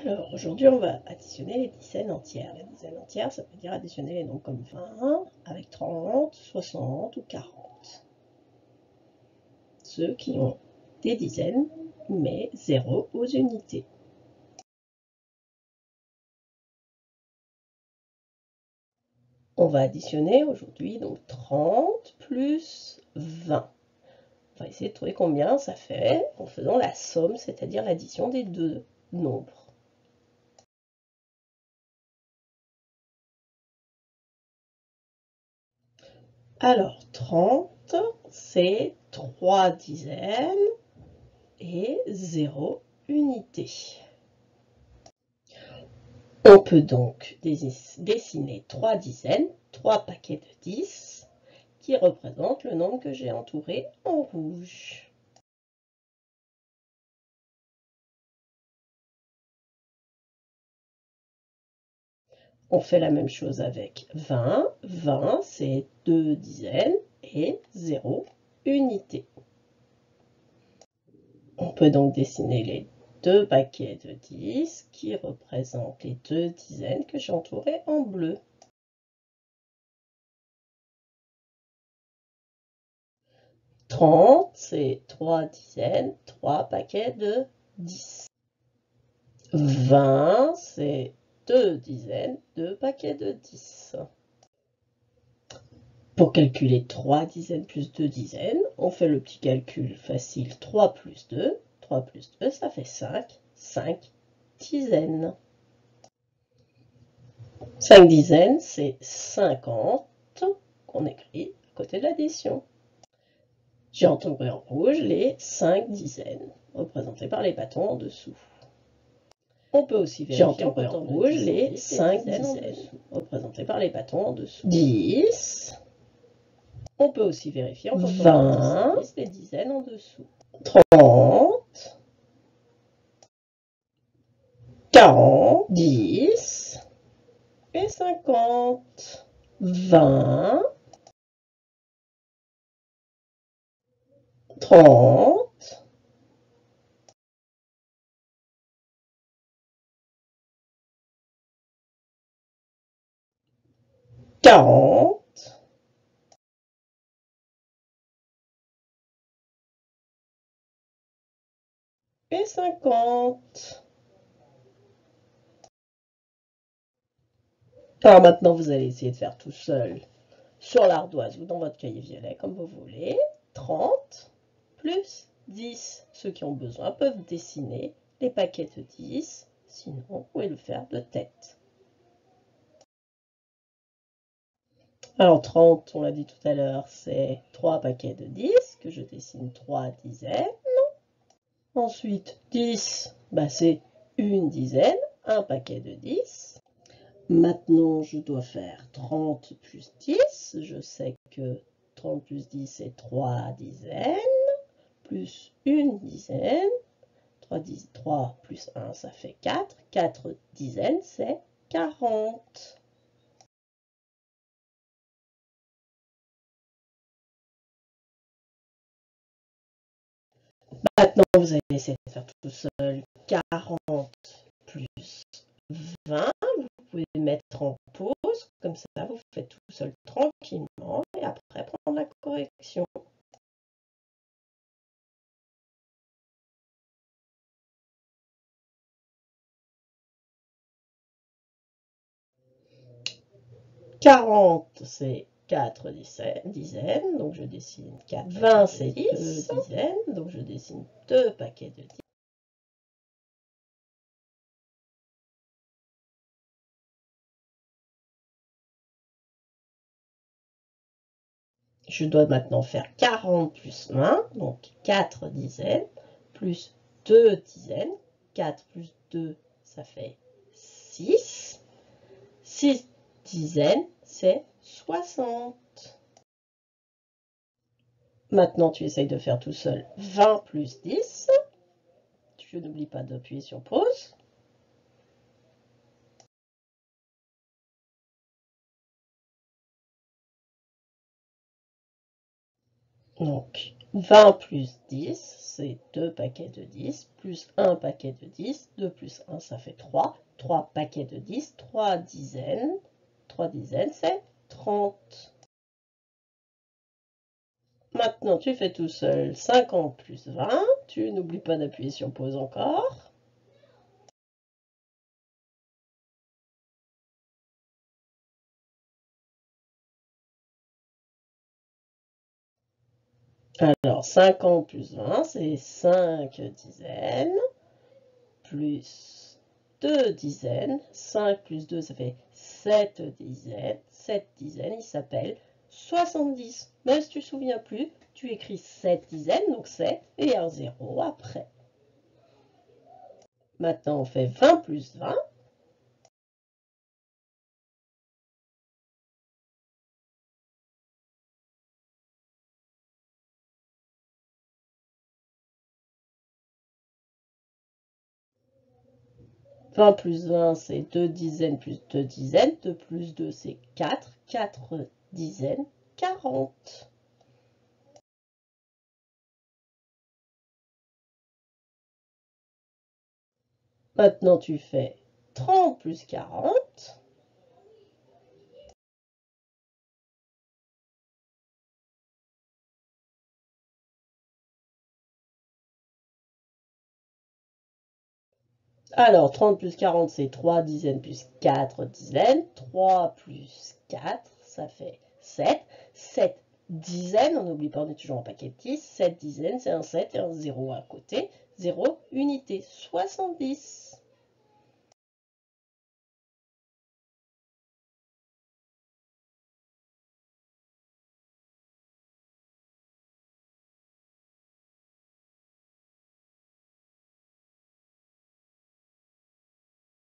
Alors, aujourd'hui, on va additionner les dizaines entières. Les dizaines entières, ça veut dire additionner les nombres comme 20 avec 30, 60 ou 40. Ceux qui ont des dizaines, mais 0 aux unités. On va additionner aujourd'hui donc 30 plus 20. On va essayer de trouver combien ça fait en faisant la somme, c'est-à-dire l'addition des deux nombres. Alors, 30, c'est 3 dizaines et 0 unité. On peut donc dessiner 3 dizaines, 3 paquets de 10, qui représentent le nombre que j'ai entouré en rouge. On fait la même chose avec 20. 20, c'est 2 dizaines et 0 unité. On peut donc dessiner les deux paquets de 10 qui représentent les deux dizaines que j'ai entourées en bleu. « 30, c'est 3 dizaines, 3 paquets de 10. 20, c'est 2 dizaines, 2 paquets de 10. Pour calculer 3 dizaines plus 2 dizaines, on fait le petit calcul facile 3 plus 2. 3 plus 2, ça fait 5. 5 dizaines. 5 dizaines, c'est 50 qu'on écrit à côté de l'addition. J'ai entouré en rouge les 5 dizaines, représentées par les bâtons en dessous. On peut aussi vérifier en rouge les 5 dizaines, représentées par les bâtons en dessous. 10. On peut aussi vérifier en 20, les dizaines en dessous. 30. 40. 10. Et 50. 20. 30. 40. Et 50. Alors maintenant, vous allez essayer de faire tout seul sur l'ardoise ou dans votre cahier violet, comme vous voulez. 30 plus 10. Ceux qui ont besoin peuvent dessiner les paquets de 10. Sinon, vous pouvez le faire de tête. Alors 30, on l'a dit tout à l'heure, c'est 3 paquets de 10, que je dessine 3 dizaines. Ensuite, 10, c'est une dizaine, un paquet de 10. Maintenant, je dois faire 30 plus 10. Je sais que 30 plus 10, c'est 3 dizaines, plus une dizaine. 3 plus 1, ça fait 4. 4 dizaines, c'est 40. Maintenant, vous allez essayer de faire tout seul. 40 plus 20, vous pouvez mettre en pause, comme ça vous faites tout seul tranquillement et après prendre la correction. C'est 4 dizaines, donc je dessine 4. 20, c'est 10 dizaines, donc je dessine 2 paquets de 10. Je dois maintenant faire 40 plus 1, donc 4 dizaines, plus 2 dizaines. 4 plus 2, ça fait 6. 6 dizaines, c'est 60. Maintenant, tu essayes de faire tout seul 20 plus 10. Tu n'oublies pas d'appuyer sur pause. Donc, 20 plus 10, c'est 2 paquets de 10, plus 1 paquet de 10. 2 plus 1, ça fait 3. 3 paquets de 10, 3 dizaines. 3 dizaines, c'est 30. Maintenant, tu fais tout seul 50 plus 20. Tu n'oublies pas d'appuyer sur pause encore. Alors, 50 plus 20, c'est 5 dizaines, plus 2 dizaines. 5 plus 2, ça fait 7 dizaines. 7 dizaines, il s'appelle 70. Même si tu ne te souviens plus, tu écris 7 dizaines, donc 7, et un 0 après. Maintenant, on fait 20 plus 20. « 20 plus 20, c'est 2 dizaines plus 2 dizaines. 2 plus 2, c'est 4. 4 dizaines, 40. Maintenant, tu fais 30 plus 40. Alors, 30 plus 40, c'est 3 dizaines plus 4 dizaines. 3 plus 4, ça fait 7. 7 dizaines, on n'oublie pas, on est toujours en paquet de 10. 7 dizaines, c'est un 7 et un 0 à côté. 0, unité, 70.